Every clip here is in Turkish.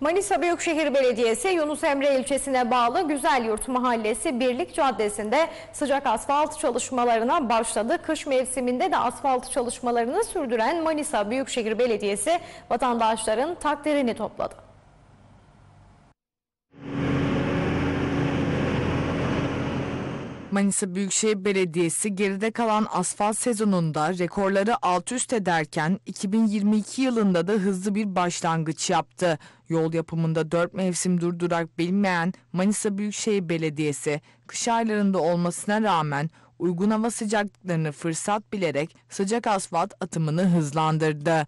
Manisa Büyükşehir Belediyesi Yunus Emre ilçesine bağlı Güzelyurt Mahallesi Birlik Caddesi'nde sıcak asfalt çalışmalarına başladı. Kış mevsiminde de asfalt çalışmalarını sürdüren Manisa Büyükşehir Belediyesi vatandaşların takdirini topladı. Manisa Büyükşehir Belediyesi geride kalan asfalt sezonunda rekorları alt üst ederken 2022 yılında da hızlı bir başlangıç yaptı. Yol yapımında 4 mevsim durdurak bilinmeyen Manisa Büyükşehir Belediyesi kış aylarında olmasına rağmen uygun hava sıcaklıklarını fırsat bilerek sıcak asfalt atımını hızlandırdı.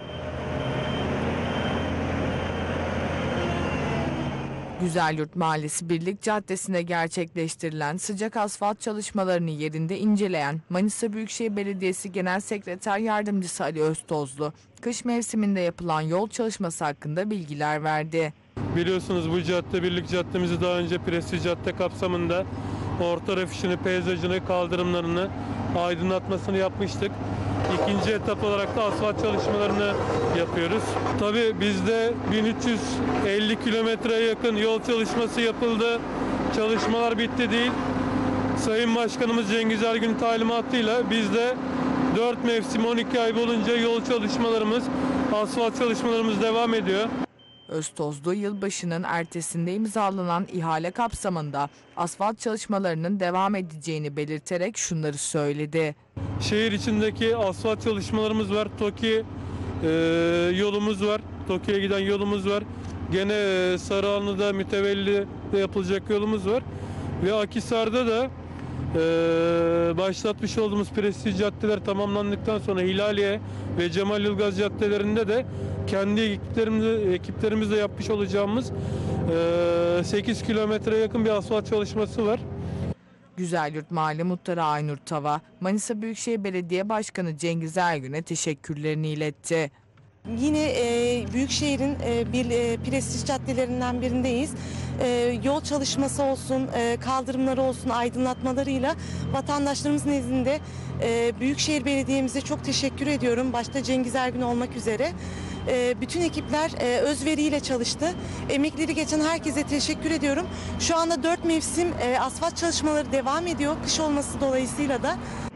Güzelyurt Mahallesi Birlik Caddesi'nde gerçekleştirilen sıcak asfalt çalışmalarını yerinde inceleyen Manisa Büyükşehir Belediyesi Genel Sekreter Yardımcısı Ali Öztozlu, kış mevsiminde yapılan yol çalışması hakkında bilgiler verdi. Biliyorsunuz bu cadde, Birlik Caddemizi daha önce Prestij Cadde kapsamında orta refişini, peyzajını, kaldırımlarını aydınlatmasını yapmıştık. İkinci etap olarak da asfalt çalışmalarını yapıyoruz. Tabii bizde 1350 kilometreye yakın yol çalışması yapıldı. Çalışmalar bitti değil. Sayın Başkanımız Cengiz Ergün'ün talimatıyla bizde 4 mevsim 12 ay boyunca yol çalışmalarımız, asfalt çalışmalarımız devam ediyor. Öztozlu yılbaşının ertesinde imzalanan ihale kapsamında asfalt çalışmalarının devam edeceğini belirterek şunları söyledi. Şehir içindeki asfalt çalışmalarımız var. TOKİ yolumuz var. TOKİ'ye giden yolumuz var. Gene Sarıhanlı'da Mütevelli'de yapılacak yolumuz var. Ve Akhisar'da da başlatmış olduğumuz prestij caddeler tamamlandıktan sonra Hilaliye ve Cemal Yılgaz caddelerinde de kendi ekiplerimizle yapmış olacağımız 8 kilometreye yakın bir asfalt çalışması var. Güzelyurt Mahalle Muhtarı Aynur Tava, Manisa Büyükşehir Belediye Başkanı Cengiz Ergün'e teşekkürlerini iletti. Yine Büyükşehir'in bir prestij caddelerinden birindeyiz. Yol çalışması olsun, kaldırımları olsun, aydınlatmalarıyla vatandaşlarımız nezdinde Büyükşehir Belediye'mize çok teşekkür ediyorum. Başta Cengiz Ergün olmak üzere. Bütün ekipler özveriyle çalıştı. Emekleri geçen herkese teşekkür ediyorum. Şu anda 4 mevsim asfalt çalışmaları devam ediyor. Kış olması dolayısıyla da